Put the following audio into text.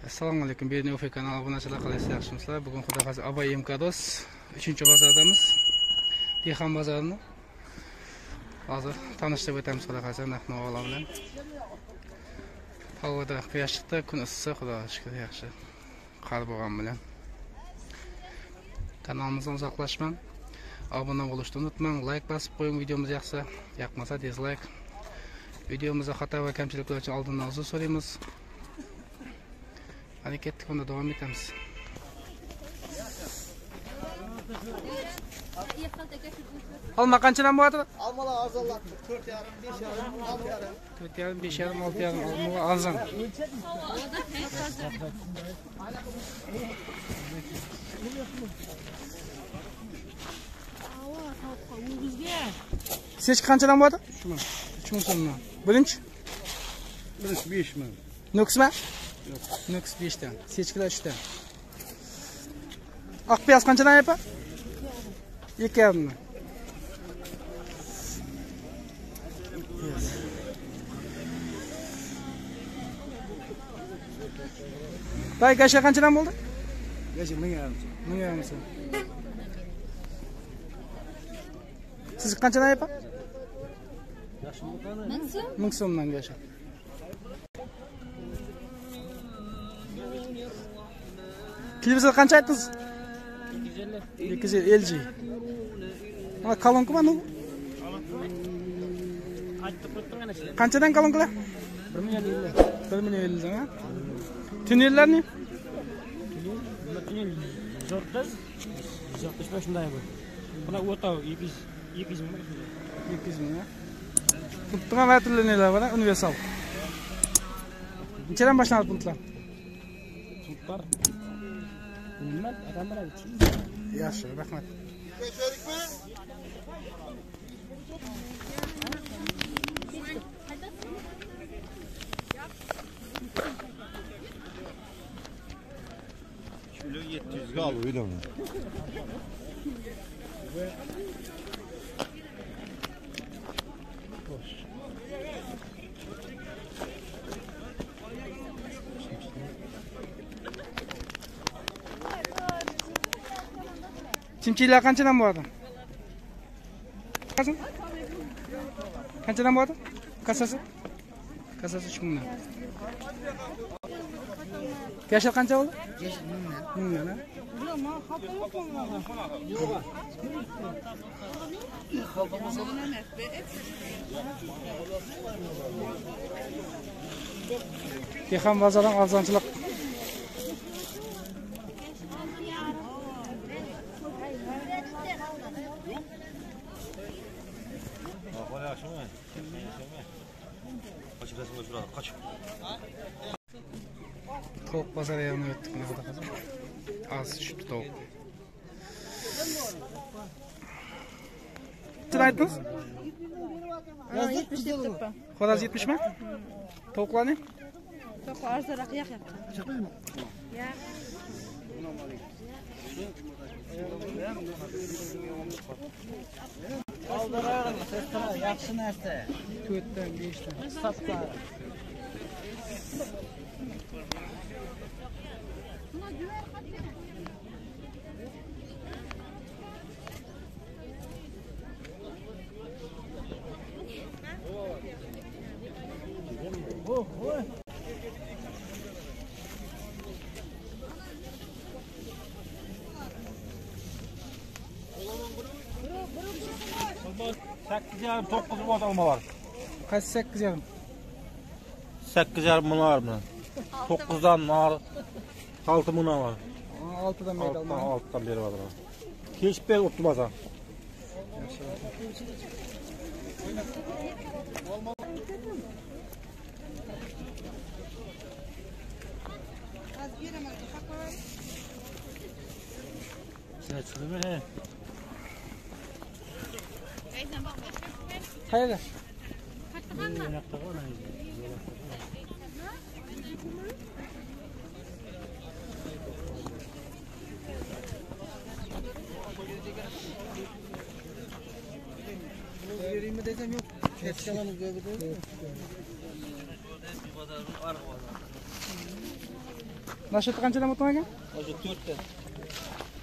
Assalomu alaykum. Berni Ufe kanali obunachilar qilasizlar, yaxshimisizlar? Bugun xudo xolasa Abay MKDOS 3-bozordamiz. Dehqon bozorini hozir tanishtirib o'tamiz xudo xolasa narx-navolar bilan. Havoda quyosh chiqdi, kun issiq, xudoga shukr, yaxshi. Qor bo'lgan bilan. Kanalimizdan uzoqlashmang. Obuna bo'lishni unutmang. Like bosib qo'ying, videomiz yoqsa, yoqmasa dislike. Videomizda xato va kamchiliklar uchun oldindan uzr so'raymiz. Hareketli konuda devam etamiz. Alma qanchadan bo'ladi? Almalar arzonlabdi. 4,5, 5,5, 4,5, 6,5 almalar arzon. Siz qanchadan bo'ladi? 3,000 so'mdan. Birinchi 5 ming. Nuksmi? Yo'q. Nuks 5 dan. Sechkilar 3 dan. Oq beyaz qanchadan yapa? 2,5 dan. Bay gaşa qanchadan bo'ldi? Gaşa 1,5 ming. 1,5 so'm. Siz qanchadan yapa? 1,000 so'mdan gaşa. Kilibizga qancha aytdingiz? 250 LG. Mana kolonka mı? Qanchadan kolonkalar? 1,50 1,50 dan. Tünellar ne? Tünel 465 shunday bu. Buna o'tav 200 ming. 200 ming. Puntlar va tünellar var, universal. Nechadan boshlanadi puntlar? Puntlar. Nima adamlar aytdi? Yaxshi, rahmat. Kilo 700 ga alıydı onu. Çimçiler qanchadan bo'ladi? Qanchadan bo'ladi? Kasasi? Kasasi 3 mingdan. Yaşar qancha bo'ldi? 1000 mingdan. Yo'q, men xato yo'q. Dehqon bozoridan arzonchilik. Tavuk pazarı yanına gittik. Ne kadar kazan? Az düştü tavuk. Kaç aytdınız? 70 deb turibman. Xo'roz 70 mi? Tavuklar ne? To'q arzonroq yoqyapti. Yo'q. Aldırarım, sesler, yaxşı narsa. 4'ten 5'ten. Saplar. Sekiz yarım 9 bot alma var. Kaç 8 yarım? 8 yarım bunu var mı? 9'dan var. 6 buna var. 6'dan beri alma. 6'dan beri var. Hiç bir oturmaz ha. Hayırlı. Vereyim mi desem yok. Ketçalanı gördü. Nashatda qanchadan o'tgan ekan? O'sha 4 ta.